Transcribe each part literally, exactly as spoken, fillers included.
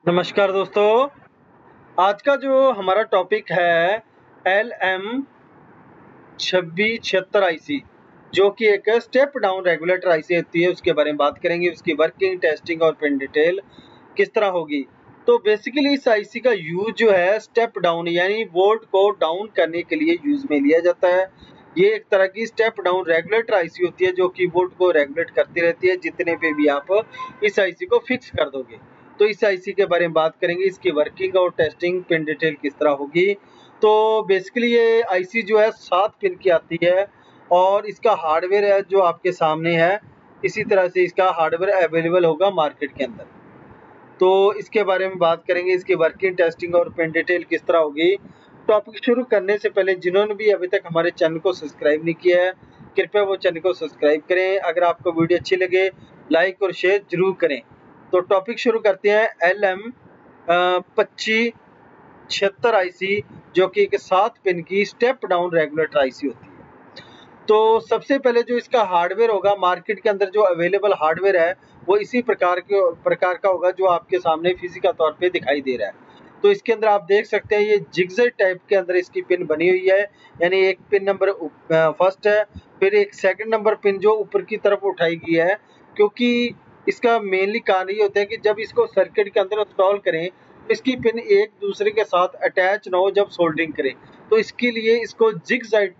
नमस्कार दोस्तों, आज का जो हमारा टॉपिक है एल एम छब्बीस छिहत्तर आईसी, जो कि एक स्टेप डाउन रेगुलेटर आईसी होती है, उसके बारे में बात करेंगे। उसकी वर्किंग, टेस्टिंग और पिन डिटेल किस तरह होगी। तो बेसिकली इस आईसी का यूज जो है स्टेप डाउन यानी वोल्ट को डाउन करने के लिए यूज में लिया जाता है। ये एक तरह की स्टेप डाउन रेगुलेटर आईसी होती है जो कि वोल्ट को रेगुलेट करती रहती है जितने पे भी आप इस आईसी को फिक्स कर दोगे। तो इस आईसी के बारे में बात करेंगे, इसकी वर्किंग और टेस्टिंग, पिन डिटेल किस तरह होगी। तो बेसिकली ये आईसी जो है सात पिन की आती है और इसका हार्डवेयर है जो आपके सामने है, इसी तरह से इसका हार्डवेयर अवेलेबल होगा मार्केट के अंदर। तो इसके बारे में बात करेंगे, इसकी वर्किंग, टेस्टिंग और पिन डिटेल किस तरह होगी। टॉपिक शुरू करने से पहले जिन्होंने भी अभी तक हमारे चैनल को सब्सक्राइब नहीं किया है, कृपया वो चैनल को सब्सक्राइब करें। अगर आपको वीडियो अच्छी लगे लाइक और शेयर जरूर करें। तो टॉपिक शुरू करते हैं। एल एम पच्चीस छिहत्तर आईसी, जो कि एक सात पिन की स्टेप डाउन रेगुलेटर आईसी होती है। तो सबसे पहले जो इसका हार्डवेयर होगा, मार्केट के अंदर जो अवेलेबल हार्डवेयर है वो इसी प्रकार के प्रकार का होगा जो आपके सामने फिजिकल तौर पे दिखाई दे रहा है। तो इसके अंदर आप देख सकते हैं ये जिगजेग टाइप के अंदर इसकी पिन बनी हुई है, यानी एक पिन नंबर फर्स्ट है, फिर एक सेकंड नंबर पिन जो ऊपर की तरफ उठाई गई है, क्योंकि इसका मेनली कारण ये होता है कि जब इसको सर्किट के अंदर इंस्टॉल करें तो इसकी पिन एक दूसरे के साथ अटैच ना हो जब सोल्डरिंग करें। तो इसके लिए इसको जिगजैग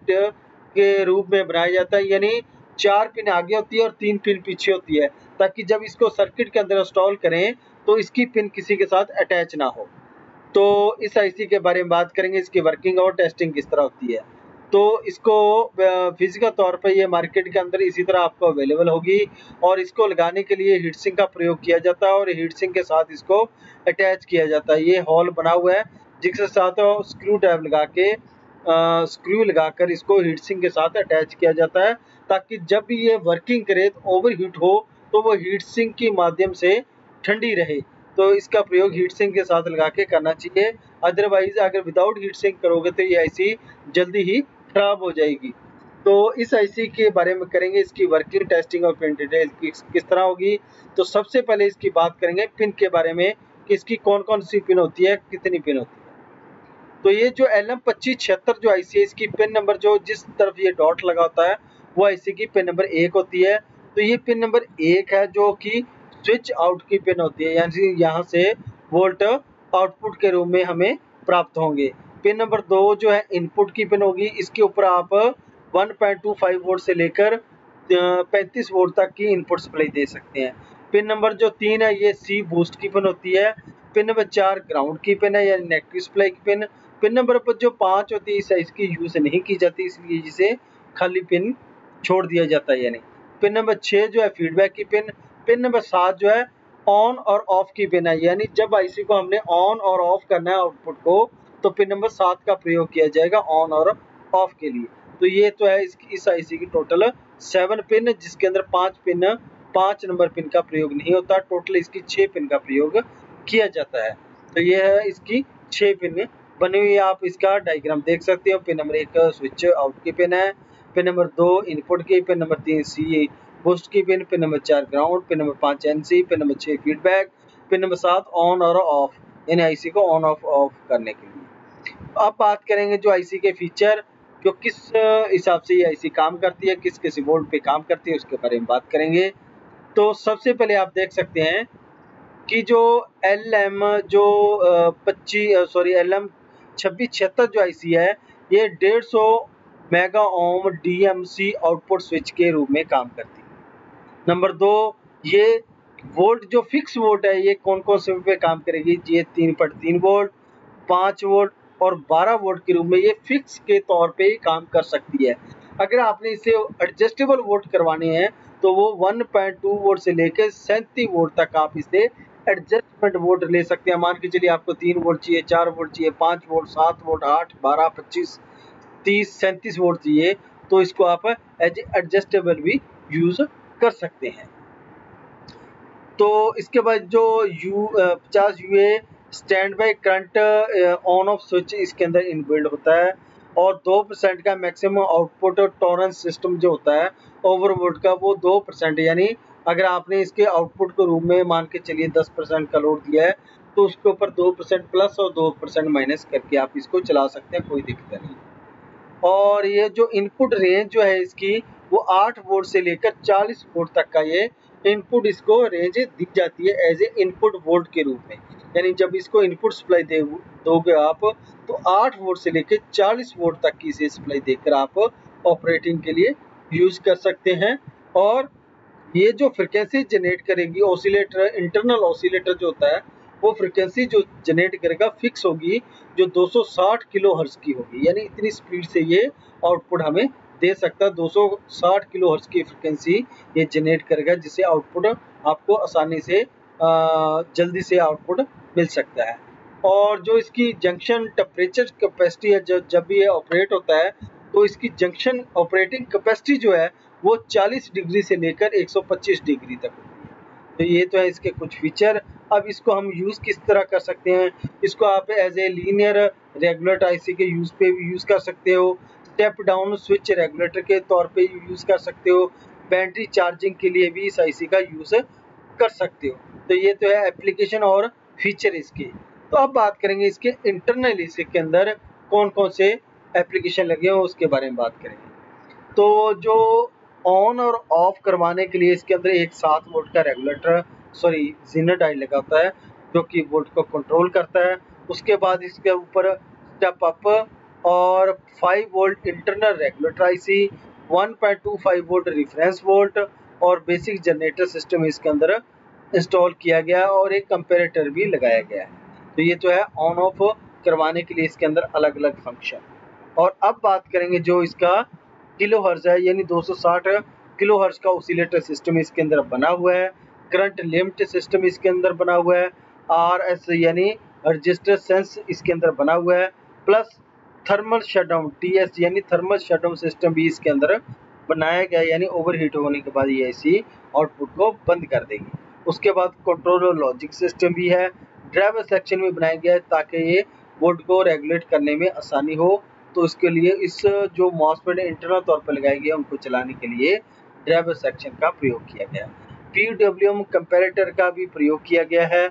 के रूप में बनाया जाता है, यानी चार पिन आगे होती है और तीन पिन पीछे होती है, ताकि जब इसको सर्किट के अंदर इंस्टॉल करें तो इसकी पिन किसी के साथ अटैच ना हो। तो इस आईसी के बारे में बात करेंगे, इसकी वर्किंग और टेस्टिंग किस तरह होती है। तो इसको फिजिकल तौर पर ये मार्केट के अंदर इसी तरह आपको अवेलेबल होगी और इसको लगाने के लिए हीट सिंक का प्रयोग किया जाता है और हीट सिंक के साथ इसको अटैच किया जाता है। ये हॉल बना हुआ है जिसके साथ स्क्रू टैब लगा के स्क्रू लगाकर इसको हीट सिंक के साथ अटैच किया जाता है, ताकि जब भी ये वर्किंग करे तो ओवर हीट हो तो वो हीट सिंक के माध्यम से ठंडी रहे। तो इसका प्रयोग हीट सिंक के साथ लगा के करना चाहिए, अदरवाइज अगर विदाउट हीट सिंक करोगे तो ये आईसी जल्दी ही खराब हो जाएगी। तो इस आईसी के बारे में करेंगे, इसकी वर्किंग, टेस्टिंग और पिन डिटेल किस किस तरह होगी। तो सबसे पहले इसकी बात करेंगे पिन के बारे में कि इसकी कौन कौन सी पिन होती है, कितनी पिन होती है। तो ये जो एल एम पच्चीस छिहत्तर जो आईसी है, इसकी पिन नंबर जो जिस तरफ ये डॉट लगा होता है वो आईसी की पिन नंबर एक होती है। तो ये पिन नंबर एक है जो कि स्विच आउट की पिन होती है, यानी यहाँ से वोल्ट आउटपुट के रूप में हमें प्राप्त होंगे। पिन नंबर दो जो है इनपुट की पिन होगी, इसके ऊपर आप one point two five volt से लेकर पैंतीस वोल्ट तक की इनपुट सप्लाई दे सकते हैं। पिन नंबर जो तीन है ये सी बूस्ट की पिन होती है। पिन नंबर चार ग्राउंड की पिन है, यानी नेगेटिव सप्लाई की पिन। पिन नंबर पर जो पाँच होती है इस इसकी यूज नहीं की जाती, इसलिए जिसे खाली पिन छोड़ दिया जाता है। यानी पिन नंबर छः जो है फीडबैक की पिन। पिन नंबर सात जो है ऑन और ऑफ की पिन है, यानी जब आईसी को हमने ऑन और ऑफ करना है आउटपुट को तो पिन नंबर सात का प्रयोग किया जाएगा ऑन और ऑफ के लिए। तो ये तो है इसकी इस आईसी की टोटल सेवन पिन, जिसके अंदर पाँच पिन पाँच नंबर पिन का प्रयोग नहीं होता, टोटल इसकी छः पिन का प्रयोग किया जाता है। तो ये है इसकी छः पिन बनी हुई है, आप इसका डायग्राम देख सकते हो। पिन नंबर एक स्विच आउट की पिन है, पिन नंबर दो इनपुट की, पिन नंबर तीन सी बूस्ट की पिन, पिन नंबर चार ग्राउंड, पिन नंबर पाँच एनसी, पिन नंबर छः फीडबैक, पिन नंबर सात ऑन और ऑफ, यानी आईसी को ऑन ऑफ ऑफ करने के लिए। अब बात करेंगे जो आईसी के फीचर, जो किस हिसाब से ये आईसी काम करती है, किस किस वोल्ट पे काम करती है, उसके बारे में बात करेंगे। तो सबसे पहले आप देख सकते हैं कि जो एल एम जो पच्चीस सॉरी एल एम छब्बीस छिहत्तर जो आईसी है ये डेढ़ सौ mega ohm DMC output switch के रूप में काम करती है। नंबर दो, ये वोल्ट जो फिक्स वोल्ट है ये कौन कौन से पे काम करेगी, ये तीन पॉइंट तीन वोल्ट, पाँच वोल्ट और बारह वोल्ट के रूप में ये फिक्स के तौर पे ही काम कर सकती है। अगर आपने इसे एडजस्टेबल वोल्ट करवाने हैं तो वो वन पॉइंट टू वोल्ट से लेकर सैंतीस वोल्ट तक आप इसे एडजस्टमेंट वोल्ट ले सकते हैं। मान के चलिए आपको तीन वोल्ट चाहिए, चार वोल्ट चाहिए, पाँच वोल्ट, सात वोल्ट, आठ, बारह, पच्चीस, तीस, सैंतीस वोल्ट चाहिए, तो इसको आप एज एडजस्टेबल भी यूज कर सकते हैं। तो इसके बाद जो यू पचास u A standby current on off switch इसके अंदर इनबिल्ड होता है और दो परसेंट का मैक्सिमम आउटपुट टॉलरेंस सिस्टम जो होता है ओवरवोल्ट का वो दो परसेंट यानी अगर आपने इसके आउटपुट को रूम में मान के चलिए दस परसेंट का लोड दिया है तो उसके ऊपर दो परसेंट प्लस और दो परसेंट माइनस करके आप इसको चला सकते हैं, कोई दिक्कत नहीं। और ये जो इनपुट रेंज जो है इसकी वो आठ वोल्ट से लेकर चालीस वोल्ट तक का ये इनपुट इसको रेंज दी जाती है एज ए इनपुट वोल्ट के रूप में। यानी जब इसको इनपुट सप्लाई दे दोगे आप तो आठ वोल्ट से लेकर चालीस वोल्ट तक की इसे सप्लाई देकर आप ऑपरेटिंग के लिए यूज कर सकते हैं। और ये जो फ्रिक्वेंसी जनरेट करेगी ऑसिलेटर, इंटरनल ऑसिलेटर जो होता है वो फ्रिक्वेंसी जो जनरेट करेगा फिक्स होगी, जो दो सौ साठ किलो हर्ट्ज की होगी। यानी इतनी स्पीड से ये आउटपुट हमें दे सकता है, दो सौ साठ किलो हर्ट्ज की फ्रिक्वेंसी ये जनरेट करेगा, जिससे आउटपुट आपको आसानी से आ, जल्दी से आउटपुट मिल सकता है। और जो इसकी जंक्शन टेम्परेचर कैपेसिटी है, जब जब भी ये ऑपरेट होता है तो इसकी जंक्शन ऑपरेटिंग कैपेसिटी जो है वो चालीस डिग्री से लेकर एक सौ पच्चीस डिग्री तक होती है। तो ये तो है इसके कुछ फीचर। अब इसको हम यूज़ किस तरह कर सकते हैं, इसको आप as a linear regulator IC के यूज़ पे भी यूज़ कर सकते हो, स्टेप डाउन स्विच रेगुलेटर के तौर पे यूज़ कर सकते हो, बैटरी चार्जिंग के लिए भी इस आईसी का यूज़ कर सकते हो। तो ये तो है एप्लीकेशन और फीचर इसके। तो अब बात करेंगे इसके इंटरनल इसके अंदर कौन कौन से एप्लीकेशन लगे हैं उसके बारे में बात करेंगे। तो जो ऑन और ऑफ करवाने के लिए इसके अंदर एक सात वोल्ट का रेगुलेटर सॉरी जीनर डायल लगा होता है जो कि वोल्ट को कंट्रोल करता है। उसके बाद इसके ऊपर स्टेप अप और five volt internal regulator IC, one point two five volt reference volt और बेसिक जनरेटर सिस्टम इसके अंदर इंस्टॉल किया गया और एक कंपैरेटर भी लगाया गया है। तो ये तो है ऑन ऑफ करवाने के लिए इसके अंदर अलग अलग फंक्शन। और अब बात करेंगे जो इसका किलो हर्ट्ज है, यानी दो सौ साठ किलो हर्ट्ज का ऑसिलेटर सिस्टम इसके अंदर बना हुआ है। करंट लिमिट सिस्टम इसके अंदर बना हुआ है। आर एस यानी रजिस्टर सेंस इसके अंदर बना हुआ है। Plus thermal shutdown T S यानी थर्मल शटडाउन सिस्टम भी इसके अंदर बनाया गया, यानी ओवरहीट होने के बाद ये ऐसी आउटपुट को बंद कर देगी। उसके बाद कंट्रोल और लॉजिक सिस्टम भी है। ड्राइवर सेक्शन में बनाया गया है ताकि ये वोल्ट को रेगुलेट करने में आसानी हो। तो इसके लिए इस जो मॉसफेट इंटरनल तौर पर लगाए गए उनको चलाने के लिए ड्राइवर सेक्शन का प्रयोग किया गया। पीडब्ल्यूएम कंपैरेटर का भी प्रयोग किया गया है।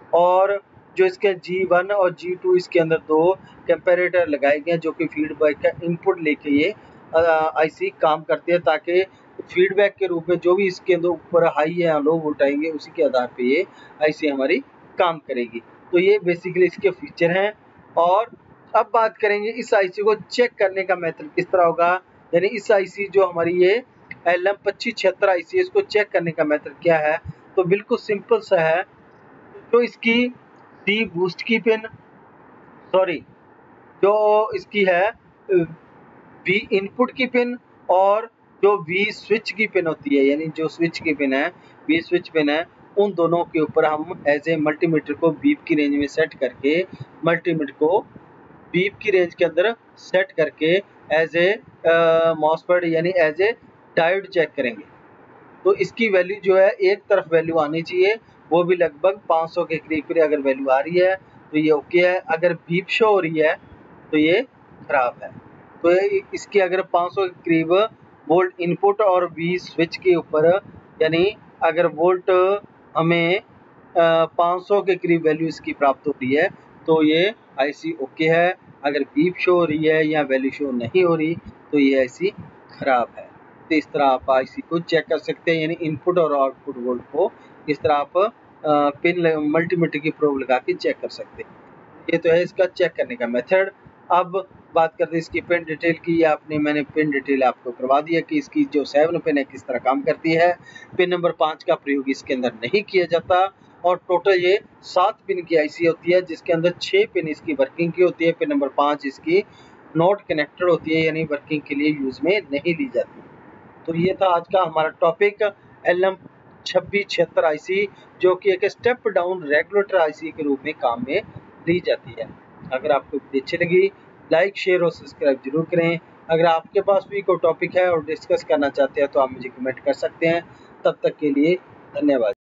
और जो इसके जी वन और जी टू इसके अंदर दो कंपैरेटर लगाए गए हैं जो कि फीडबैक का इनपुट लेके ये आईसी काम करते हैं, ताकि फीडबैक के रूप में जो भी इसके अंदर ऊपर हाई या लो वोल्ट आएंगे उसी के आधार पे ये आईसी हमारी काम करेगी। तो ये बेसिकली इसके फीचर हैं। और अब बात करेंगे इस आईसी को चेक करने का मेथड किस तरह होगा। यानी इस आईसी जो हमारी ये एल एम पच्चीस छिहत्तर आईसी है इसको चेक करने का मेथड क्या है। तो बिल्कुल सिंपल सा है। जो इसकी डी बूस्ट की पिन सॉरी जो इसकी है वी इनपुट की पिन और जो वी स्विच की पिन होती है, यानी जो स्विच की पिन है वी स्विच पिन है, उन दोनों के ऊपर हम एज ए मल्टीमीटर को बीप की रेंज में सेट करके मल्टीमीटर को बीप की रेंज के अंदर सेट करके एज ए मॉसफेट यानी एज ए डायोड चेक करेंगे। तो इसकी वैल्यू जो है एक तरफ वैल्यू आनी चाहिए, वो भी लगभग पाँच सौ के करीब अगर वैल्यू आ रही है तो ये ओके है। अगर बीप शो हो रही है तो ये खराब है। तो इसकी अगर पाँच सौ के करीब वोल्ट इनपुट और वी स्विच के ऊपर यानी अगर वोल्ट हमें पाँच सौ के करीब वैल्यू इसकी प्राप्त हो रही है तो ये आईसी ओके है। अगर बीप शो हो रही है या वैल्यू शो नहीं हो रही तो ये आईसी खराब है। तो इस तरह आप आईसी को चेक कर सकते हैं, यानी इनपुट और आउटपुट वोल्ट को इस तरह आप पिन मल्टीमीटर की प्रोब लगा के चेक कर सकते हैं। ये तो है इसका चेक करने का मेथड। अब बात करते हैं इसकी पिन डिटेल की। आपने मैंने पिन डिटेल आपको करवा दिया कि इसकी जो सेवन पिन है किस तरह काम करती है। पिन नंबर पाँच का प्रयोग इसके अंदर नहीं किया जाता और टोटल ये सात पिन की आईसी होती है जिसके अंदर छः पिन इसकी वर्किंग की होती है। पिन नंबर पाँच इसकी नॉट कनेक्टेड होती है, यानी वर्किंग के लिए यूज में नहीं ली जाती। तो ये था आज का हमारा टॉपिक एल एम छब्बीस छिहत्तर आईसी, जो कि एक स्टेप डाउन रेगुलेटर आईसी के रूप में काम में ली जाती है। अगर आपको अच्छी लगी लाइक शेयर और सब्सक्राइब जरूर करें। अगर आपके पास भी कोई टॉपिक है और डिस्कस करना चाहते हैं तो आप मुझे कमेंट कर सकते हैं। तब तक के लिए धन्यवाद।